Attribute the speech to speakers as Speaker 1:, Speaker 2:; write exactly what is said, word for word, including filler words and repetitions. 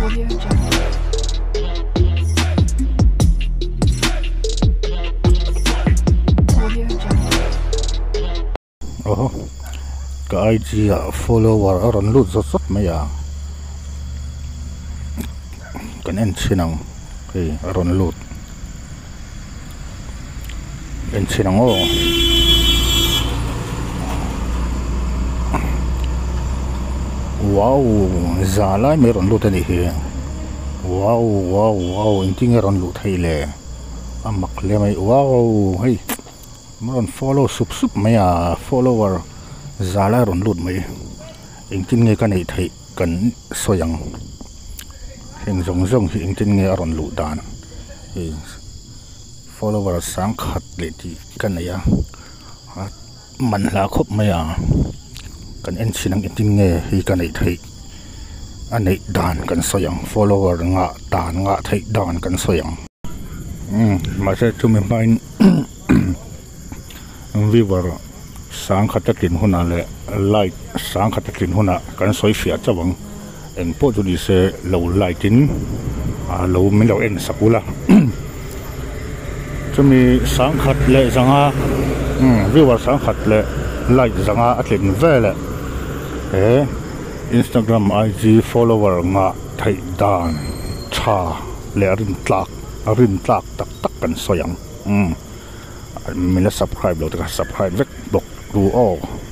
Speaker 1: Oh, cái I G à follower ở ron lút rất rất mấy à, cái anh xin nào, cái ron lút, anh xin nào ô, wow, giá lại mấy ron lút này hi, wow wow wow, anh tiếng ron lút hay lệ, à mặc lệ mấy wow, hay. Mình follow sub sub mấy à follower giá lại run lụt mấy anh tin nghe cái này thấy cần soyang hình giống giống thì anh tin nghe run lụt đàn follower sáng khát lệ thì cái này à mình là khóc mấy à cần anh xin anh tin nghe thì cái này thấy anh này đàn cần soyang follower ngã đàn ngã thấy đàn cần soyang mà sẽ chúng mình phải viewer sáng khát tin hona le like sáng khát tin hona kan soi fia chawang en po chu di se lo like tin a lo min lo en sakula chumi sáng khát le zanga viewer sáng khát le like zanga atlen vele e Instagram I G follower nga thai dan cha le rin tlak rin tlak tak tak kan soyang um mình là subscribe rồi, subscribe vết bọc đủ all